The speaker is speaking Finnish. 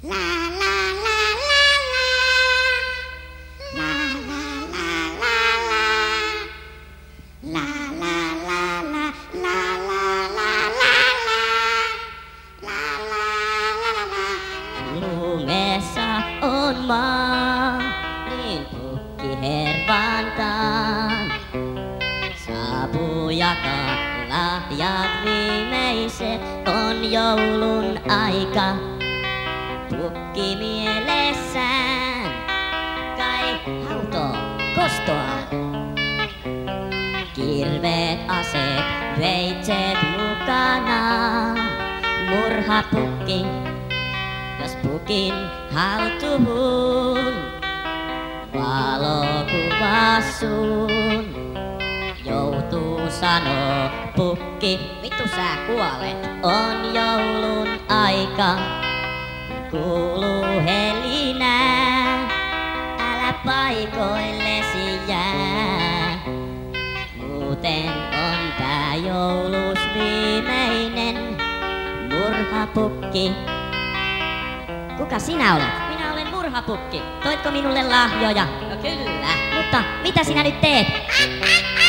Lumessa on maa, niin pukki hervantaan. Saapuu jakaa lahjat viimeiset, on joulun aika. Pukki mielessään, kai hautoo kostoa. Kirveet, aseet, veitset mukana. Murhapukki, jos pukin haltuun. Valokuva sun joutuu sanoo pukki. Vittu sä kuolet, on joulun aika. Kuuluu helinää, älä paikoillesi jää. Muuten on tää joulus viimeinen murhapukki. Kuka sinä olet? Minä olen murhapukki. Toitko minulle lahjoja? No kyllä. Mutta mitä sinä nyt teet?